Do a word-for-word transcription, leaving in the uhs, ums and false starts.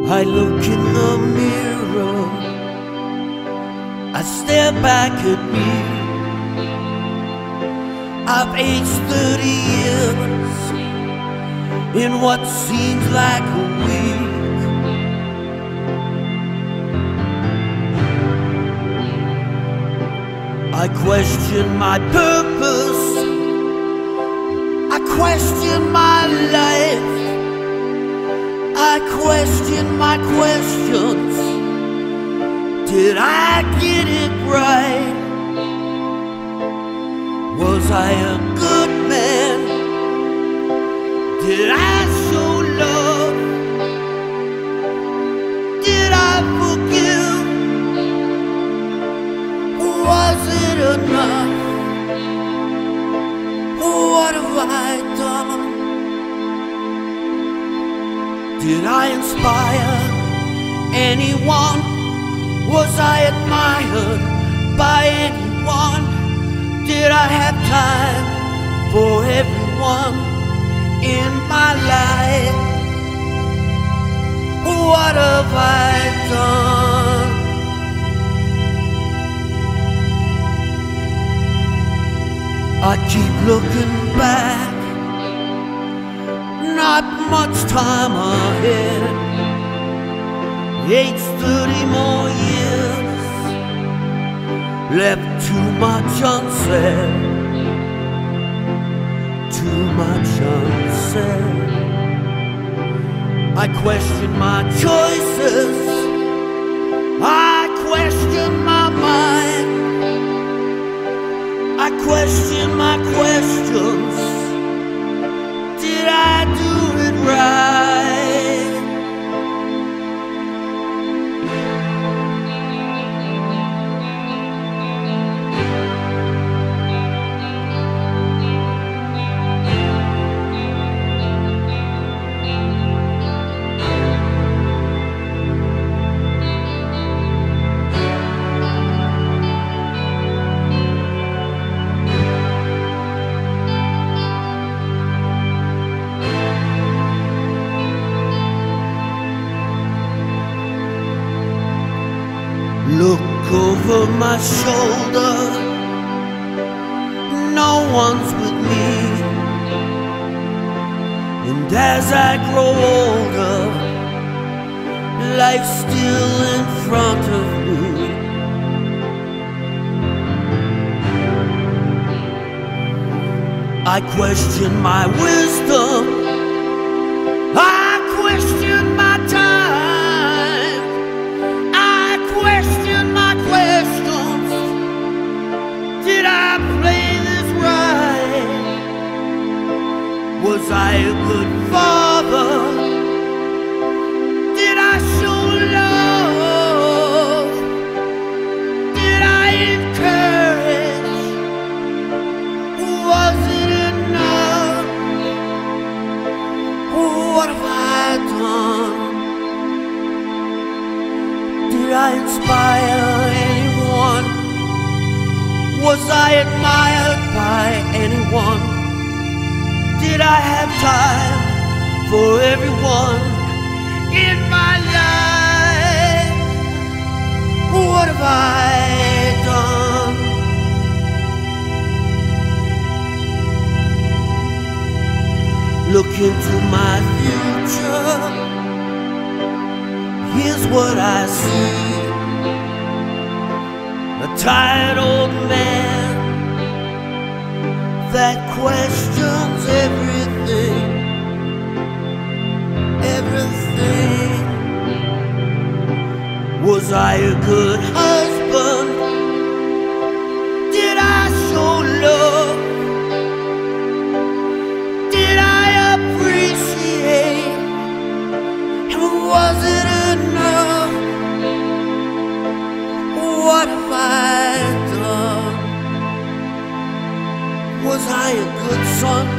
I look in the mirror, I stare back at me. I've aged thirty years in what seems like a week. I question my purpose, I question my life, I question my questions. Did I get it right? Was I a good man? Did I show love? Did I forgive? Was it enough? What have I done? Did I inspire anyone? Was I admired by anyone? Did I have time for everyone in my life? What have I done? I keep looking back, not much time ahead. Age thirty more years, left too much unsaid, too much unsaid. I question my choices, I question my mind, I question my questions. Did I do it right? Look over my shoulder, no one's with me. And as I grow older, life's still in front of me. I question my wisdom, I question my time, I question my questions. Did I play this right? Was I a good father? Did I show love? Did I encourage? Was it enough? What have I done? Did I inspire anyone? Was I admired by anyone? Did I have time for everyone in my life? What have I done? Look into my future, here's what I see. A tired old man that questions everything, everything. Was I a good husband? Did I show love? Did I appreciate? And was it enough? What have I done? Was I a good son?